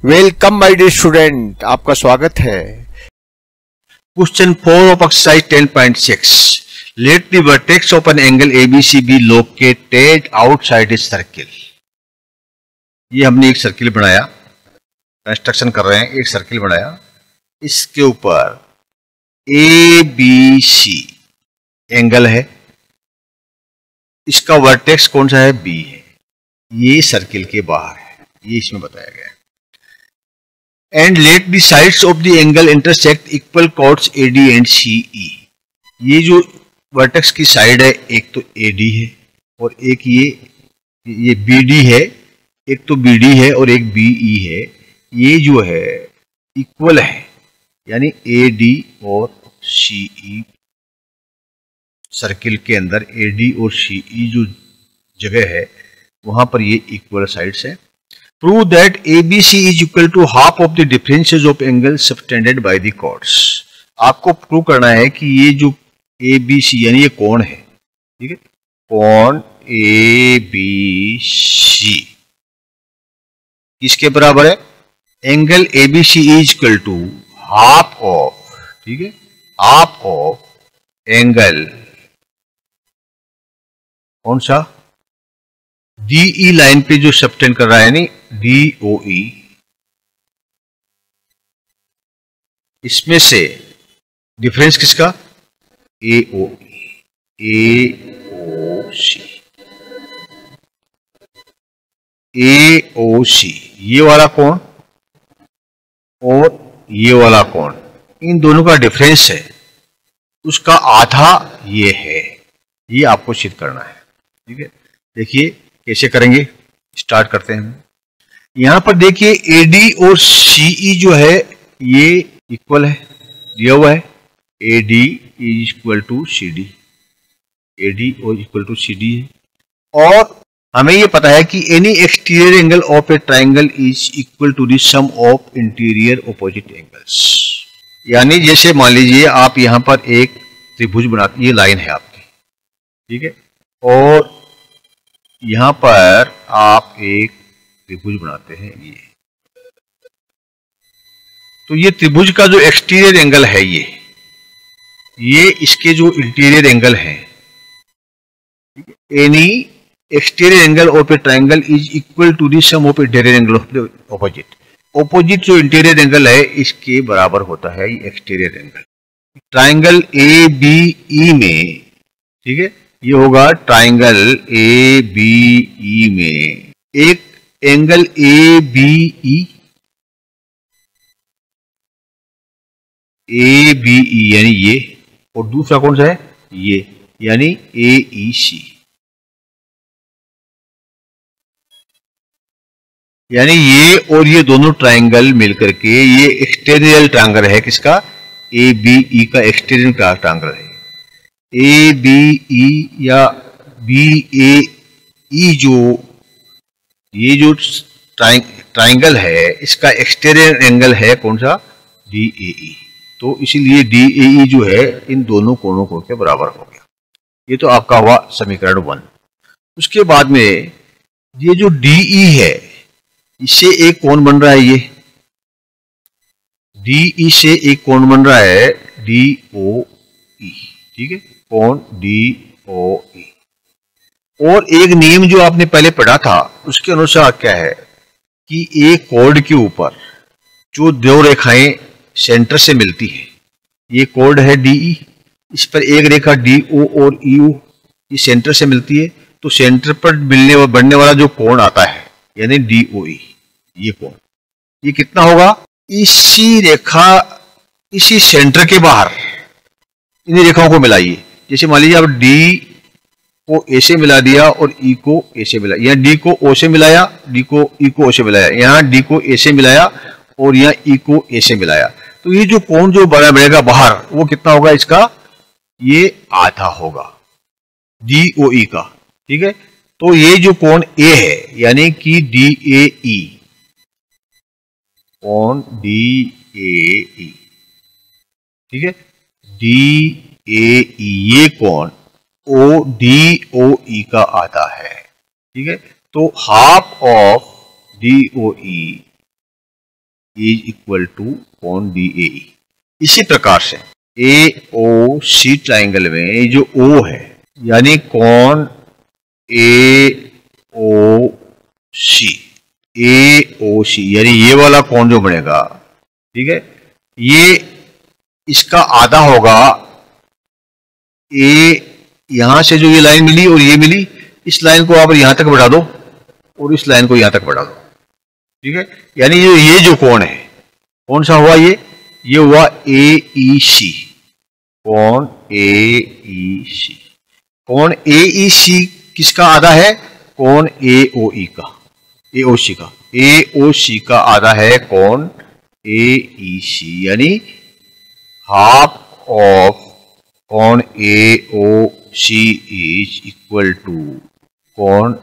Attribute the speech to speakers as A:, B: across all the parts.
A: Welcome my dear student, आपका स्वागत है।
B: Question 4 of exercise 10.6. Let the vertex of an angle ABC be located outside a circle. ये हमने एक circle बनाया, कंस्ट्रक्शन कर रहे हैं, एक सर्किल बनाया, इसके ऊपर ABC एंगल है, इसका वर्टेक्स कौन सा है? B है, ये सर्किल के बाहर है, ये इसमें बताया गया है। And let the sides of the angle intersect equal chords AD and CE. ये जो वर्टेक्स की साइड है, एक तो AD है और एक ये BD है, एक तो BD है और एक BE है। ये जो है इक्वल है, यानी AD और CE, सर्किल के अंदर AD और CE जो जगह है वहां पर ये इक्वल साइड्स है। Prove that ABC is equal to half of the differences of angles subtended by the chords. आपको प्रूव करना है कि ये जो ABC यानी ये कोण है, ठीक है, कोण ABC किसके बराबर है? Angle ABC is equal to half of, ठीक है, half of एंगल कौन सा? DE लाइन पे जो सबटेंड कर रहा है, यानी DOE, इसमें से डिफरेंस किसका? AOE, AOC, ये वाला कोण और ये वाला कोण, इन दोनों का डिफरेंस है, उसका आधा ये है। ये आपको सिद्ध करना है, ठीक है। देखिए कैसे करेंगे, स्टार्ट करते हैं। यहां पर देखिए AD और CE जो है ये इक्वल है, दिया हुआ है AD is equal to CD, AD और इक्वल टू CD है। और हमें ये पता है कि any exterior angle of a triangle is equal to the sum of interior opposite angles. यानी जैसे मान लीजिए आप यहां पर एक त्रिभुज बनाते, ये लाइन है आपकी, ठीक है, और यहां पर आप एक त्रिभुज बनाते हैं, तो ये त्रिभुज का जो एक्सटीरियर एंगल है ये इसके जो इंटीरियर एंगल है, any exterior angle of a triangle is equal to the sum of interior angle of the opposite. Opposite जो इंटीरियर एंगल है इसके बराबर होता है ये एक्सटीरियर एंगल। ट्राइंगल ABE में, ठीक है, ये होगा ट्राइंगल ABE में एक एंगल ABE यानी ये, और दूसरा कौन सा है? ये, यानी AEC। यानी ये और ये दोनों ट्राइंगल मिलकर के ये एक्सटीरियर ट्राइंगल है, किसका? ABE का एक्सटीरियर ट्राइंगल है। ABE या BAE जो ये जो ट्राइंगल है इसका एक्सटीरियर एंगल है कौन सा? DAE। तो इसीलिए DAE जो है इन दोनों कोणों को के बराबर हो गया। ये तो आपका हुआ समीकरण 1। उसके बाद में ये जो DE है इससे एक कोण बन रहा है, ये DE से एक कोण बन रहा है DOE, ठीक है, कोण DOE। और एक नियम जो आपने पहले पढ़ा था उसके अनुसार क्या है कि एक कोड के ऊपर जो दो रेखाएं सेंटर से मिलती है, ये कोड है DE, इस पर एक रेखा DO और EO ये सेंटर से मिलती है, तो सेंटर पर बनने वाला जो कोण आता है यानी DOE, ये कोण, ये कितना होगा? इसी रेखा, इसी सेंटर के बाहर इन रेखाओं को मिलाइए। जैसे मान लीजिए आप D को A से मिला दिया और E को A से मिलाया, यहाँ D को O से मिलाया, D को E को O से मिलाया, यहाँ D को A से मिलाया और यहाँ E को A से मिलाया, तो ये जो कोण जो बनेगा बाहर वो कितना होगा? इसका ये आधा होगा DOE का, ठीक है। तो ये जो कोण A है यानी कि DAE, कोण DAE, ठीक है, DAE ये कोण DOE का आधा है, ठीक है। तो half of DOE is equal to कोण DAE। इसी प्रकार से AOC ट्राइंगल में जो O है यानी कोण AOC यानी ये वाला कोण जो बनेगा, ठीक है, ये इसका आधा होगा। यहां से जो ये लाइन मिली और ये मिली, इस लाइन को आप यहां तक बढ़ा दो और इस लाइन को यहां तक बढ़ा दो, ठीक है। यानी ये जो कोण है, कौन सा हुआ ये हुआ AEC, कोण AEC। कोण AEC किसका आधा है? कोण AOC का आधा है कोण AEC, यानी हाफ ऑफ कोण AOC इज इक्वल टू कोण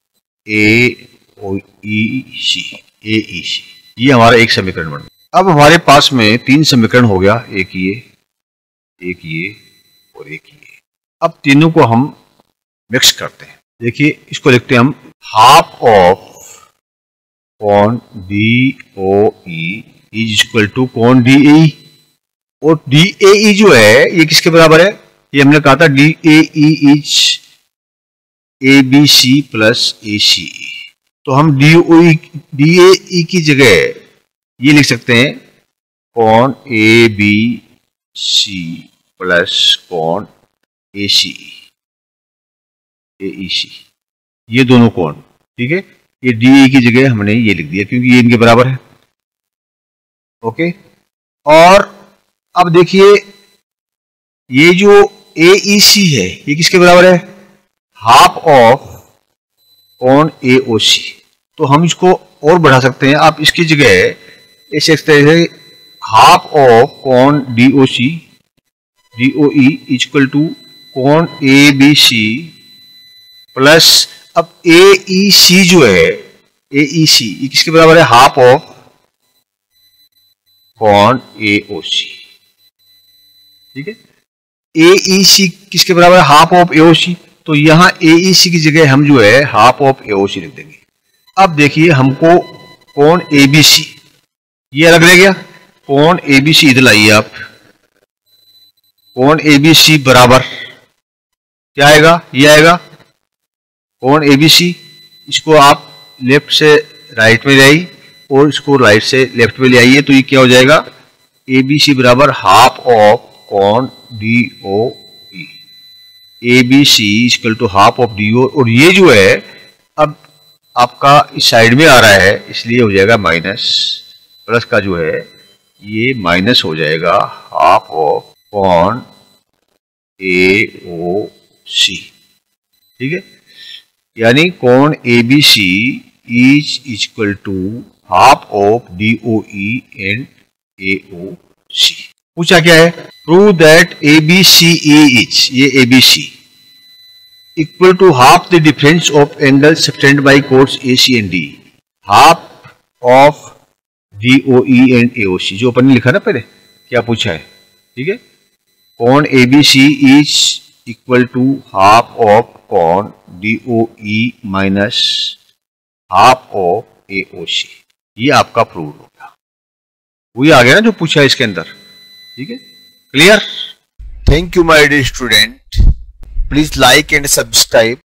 B: AEC। ये हमारा एक समीकरण बन गया। अब हमारे पास में 3 समीकरण हो गया, एक ये और एक ये। अब तीनों को हम मिक्स करते हैं। देखिए, इसको लिखते हैं हम हाफ ऑफ कोण DOE इज इक्वल टू कोण DAE। और DAE जो है ये किसके बराबर है? ये हमने कहा था DAE is ABC plus ACE। तो हम DAE की जगह ये लिख सकते हैं कोण ABC प्लस कोण ACE, ये दोनों कोण, ठीक है। ये DAE की जगह हमने ये लिख दिया क्योंकि ये इनके बराबर है। ओके, और अब देखिए ये जो AEC है ये किसके बराबर है? हाफ ऑफ कोण AOC। तो हम इसको और बढ़ा सकते हैं। आप इसकी जगह इस तरह से हाफ ऑफ कोण DOE इक्वल टू कोण ABC प्लस, अब AEC जो है, AEC ये किसके बराबर है? हाफ ऑफ कोण AOC, ठीक है। AEC किसके बराबर है? Half of AOC। तो यहां AEC की जगह हम जो है हाफ ऑफ AOC लिख देंगे। अब देखिए हमको कोण ABC ये अलग रह गया। कोण ABC इधर लाइए आप। कोण ABC बराबर क्या आएगा? ये आएगा कोण ABC। इसको आप लेफ्ट से राइट में ले आइए और इसको राइट से लेफ्ट में ले आइए, तो ये क्या हो जाएगा? ABC बराबर हाफ ऑफ कोण DOE। ABC equal to half of DO। और ये जो है अब आपका इस साइड में आ रहा है, इसलिए हो जाएगा माइनस। प्लस का जो है ये माइनस हो जाएगा हाफ ऑफ कोण AOC, ठीक है। यानी कोण ABC is equal to half of DOE and AOC। पूछा क्या है? प्रूव दैट ABCE इज, ये ABC equal to half the difference of angle subtended by chords AC and D, half of DOE and AOC, जो अपन ने लिखा ना पहले, क्या पूछा है, ठीक है। कोण ABC is equal to half of कोण DOE minus half of AOC। ये आपका प्रूव हो गया। वही आ गया ना जो पूछा है इसके अंदर, ठीक है। Clear?
A: Thank you, my dear student. Please like and subscribe